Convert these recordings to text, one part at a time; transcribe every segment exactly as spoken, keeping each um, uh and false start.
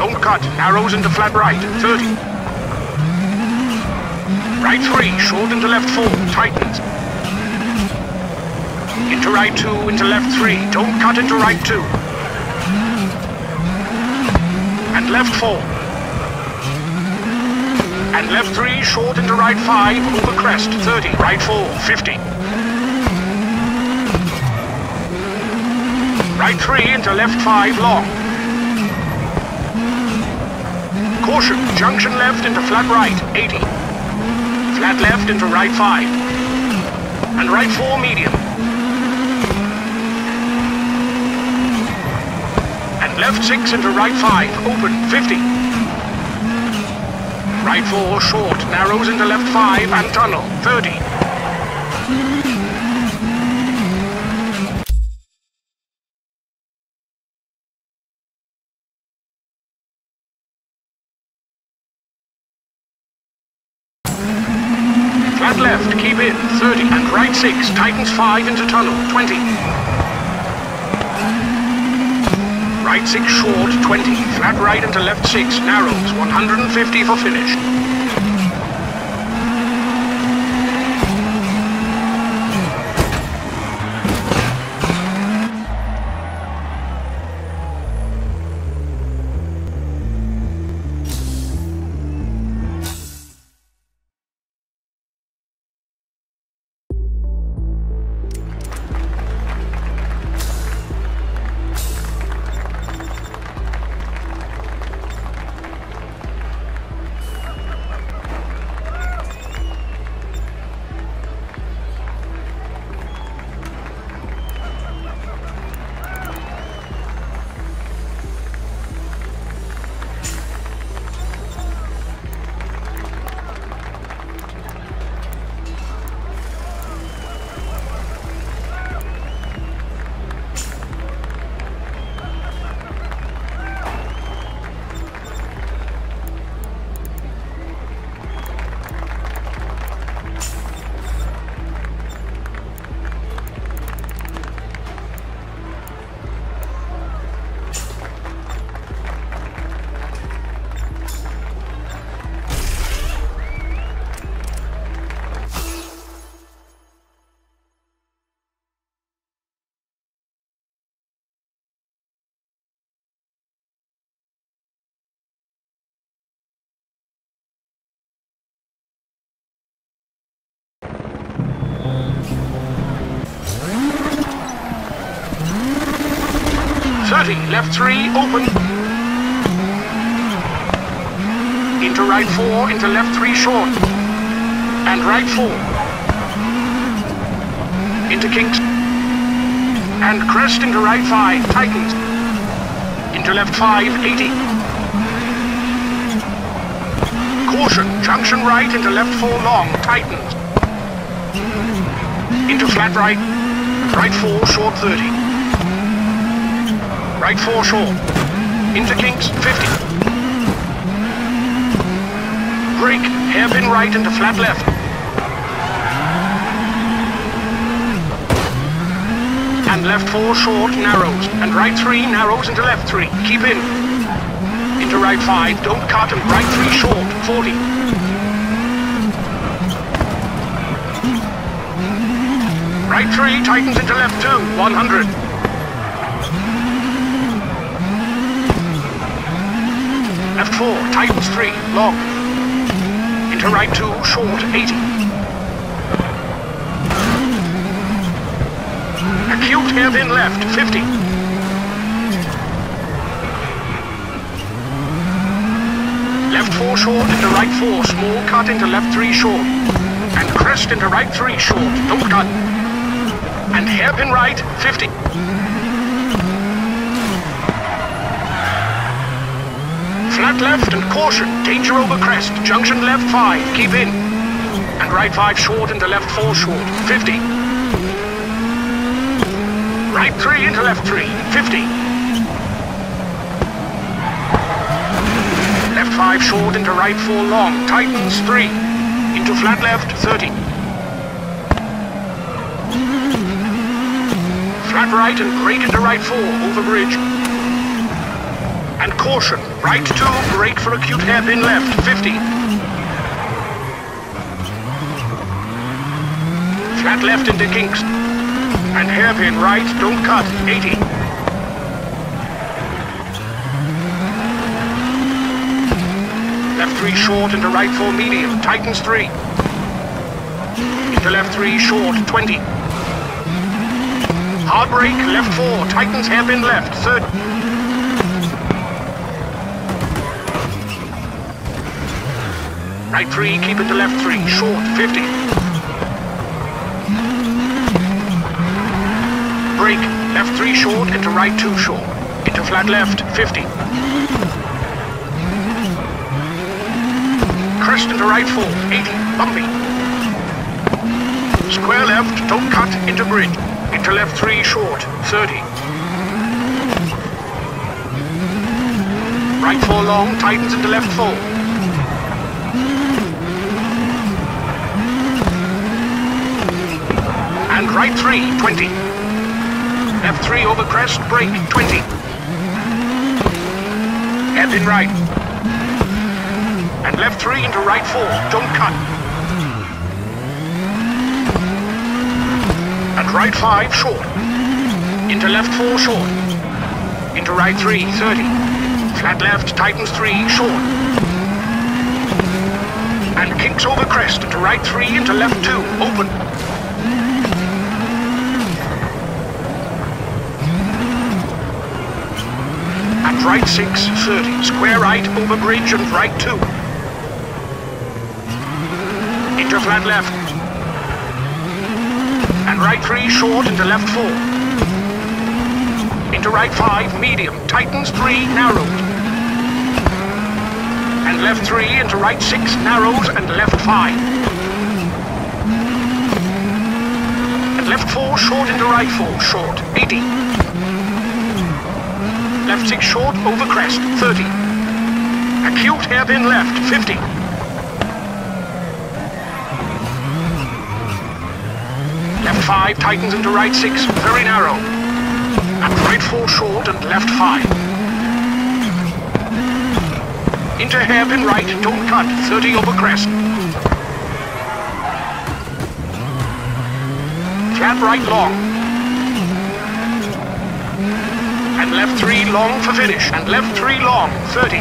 don't cut, narrows into flat right, thirty. Right three, short into left four, tightens. Into right two, into left three, don't cut into right two. And left four. And left three, short into right five, over crest, thirty. Right four, fifty. Right three into left five, long. Caution, junction left into flat right, eighty. Flat left into right five. And right four, medium. And left six into right five, open, fifty. Right four, short, narrows into left five and tunnel, thirty. Flat left, keep in, thirty, and right six, tightens five into tunnel, twenty. Right six short, twenty, flat right into left six, narrows, one hundred fifty for finish. thirty, left three, open. Into right four, into left three short. And right four. Into kinks. And crest into right five, tightens. Into left five, eighty. Caution, junction right into left four long, tightens. Into flat right. Right four, short thirty. Right four short. Into kinks, fifty. Brake, hairpin right into flat left. And left four short, narrows. And right three, narrows into left three. Keep in. Into right five, don't cut, and right three short, forty. Right three, tightens into left two, one hundred. Left four, tightens three, long. Into right two, short, eighty. Acute hairpin left, fifty. Left four short into right four, small cut into left three short. And crest into right three short, don't cut. And hairpin right, fifty. Flat left and caution, danger over crest, junction left five, keep in. And right five short into left four short, fifty. Right three into left three, fifty. Left five short into right four long, tightens three. Into flat left, thirty. Flat right and brake into right four, over bridge. And caution, right two, brake for acute hairpin left, fifty. Flat left into Kingston. And hairpin right, don't cut, eighty. Left three short into right four medium, tightens three. Into left three short, twenty. Hard brake, left four, tightens hairpin left, thirty. Right three, keep into left three, short, fifty. Brake, left three short, into right two short. Into flat left, fifty. Crest into right four, eighty, bumpy. Square left, don't cut, into bridge. Into left three short, thirty. Right four long, tightens into left four. And right three, twenty. Left three over crest, brake, twenty. Hairpin right. And left three into right four, don't cut. And right five, short. Into left four, short. Into right three, thirty. Flat left, tightens three, short. And kinks over crest, into right three, into left two, open. And right six, thirty. Square right, over bridge, and right two. Into flat left. And right three short into left four. Into right five, medium, tightens three, narrows. And left three into right six, narrows, and left five. And left four short into right four, short, eighty. Left six short, over crest, thirty. Acute hairpin left, fifty. Left five tightens into right six, very narrow. And right four short and left five. Into hairpin right, don't cut, thirty over crest. Flat right long. And left three long for finish, and left three long, thirty.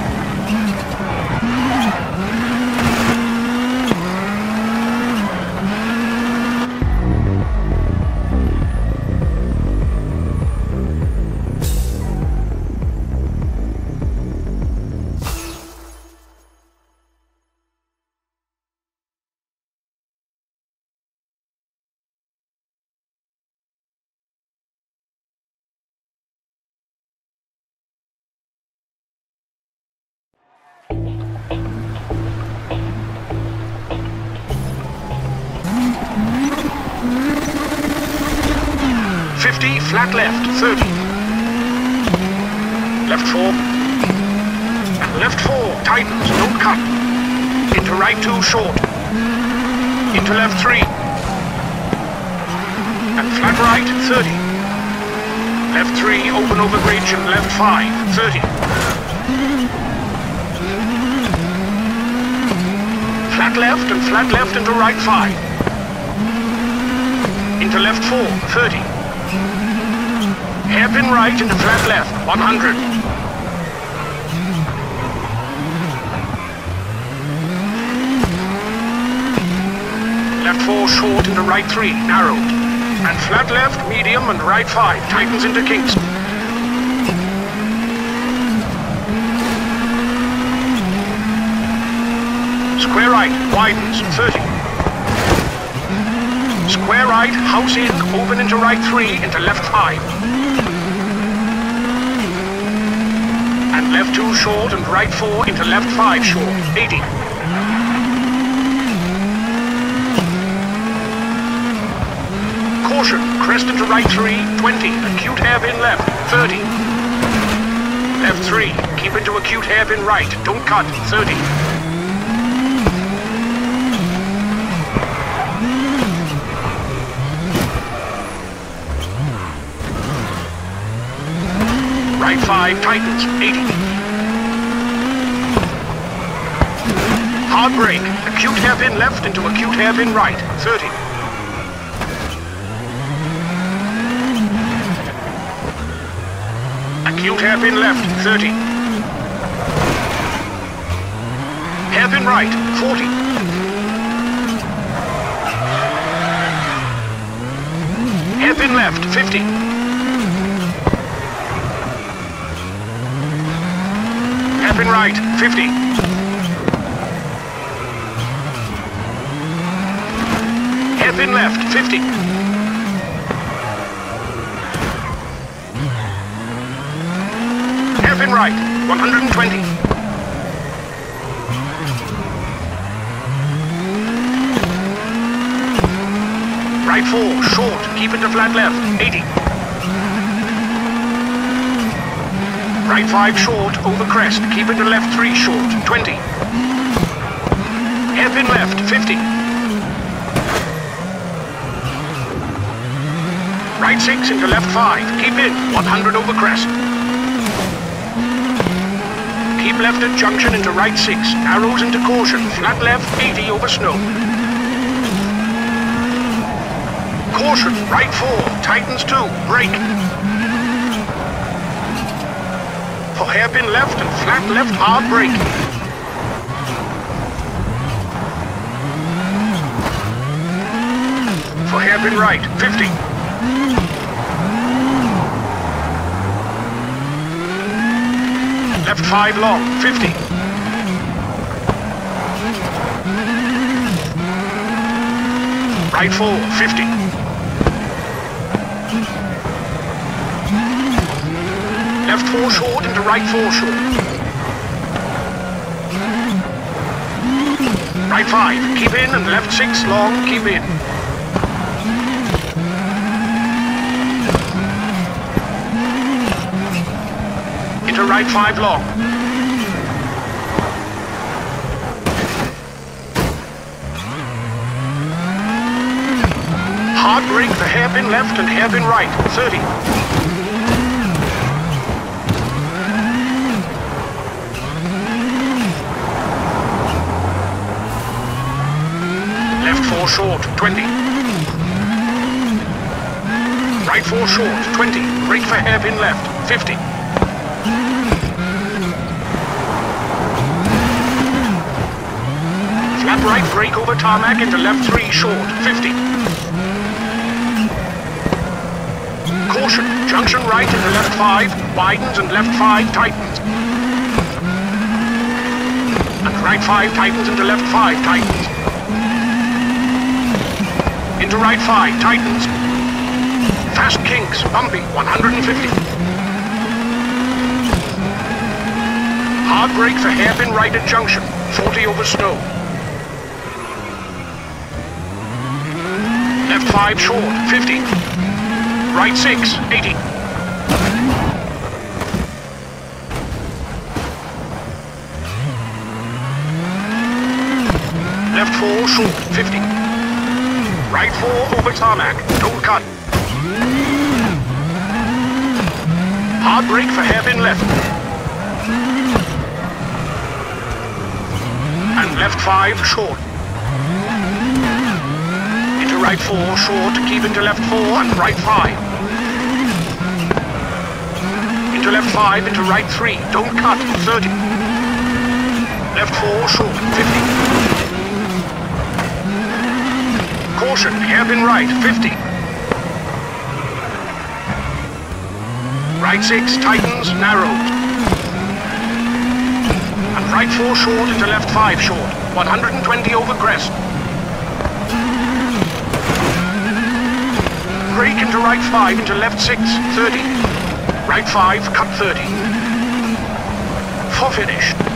fifty, flat left, thirty. Left four. And left four, tightens, don't cut. Into right two, short. Into left three. And flat right, thirty. Left three, open over bridge, and left five, thirty. Flat left and flat left into right five. Into left four, thirty. Hairpin right into flat left, one hundred. Left four short into right three, narrowed. And flat left, medium, and right five, tightens into Kingston. Square right, widens, thirty. Square right, house in, open into right three, into left five. And left two short and right four into left five short, eighty. Caution, crest into right three, twenty, acute hairpin left, thirty. Left three, keep into acute hairpin right, don't cut, thirty. Right five tightens, eighty. Hard brake. Acute hairpin left into acute hairpin right. thirty. Acute hairpin left. thirty. Hairpin right. forty. Hairpin left. fifty. Hairpin right. fifty. Hairpin left, fifty. Hairpin right, one hundred twenty. Right four, short, keep it to flat left, eighty. Right five short, over crest, keep it to left three short, twenty. Hairpin left, fifty. Right six into left five, keep in, one hundred over crest. Keep left at junction into right six, narrows into caution, flat left, eighty over snow. Caution, right four, tightens two, brake. For hairpin left and flat left, hard brake. For hairpin right, fifty. Left five long, fifty. Right four, fifty. Left four short into right four short. Right five, keep in, and left six long, keep in. Into right five long. Hard brake for hairpin left and hairpin right, thirty. Left four short, twenty. Right four short, twenty. Brake for hairpin left, fifty. Flat right brake over tarmac into left three short, fifty. Caution, junction right into left five, widens and left five tightens. And right five tightens into left five tightens. Into right five tightens. Fast kinks, bumpy, one hundred fifty. Hard brake for hairpin right at junction, forty over snow. Left five short, fifty. Right six, eighty. Left four short, fifty. Right four over tarmac, don't cut. Hard brake for hairpin left. And left five short. Into right four short, keep into left four and right five. Into left five, into right three, don't cut, thirty. Left four short, fifty. Caution, hairpin right, fifty. Right six, tightens, narrows. And right four short into left five short, one hundred twenty over crest. Brake into right five into left six, thirty. Right five, cut thirty. For finish.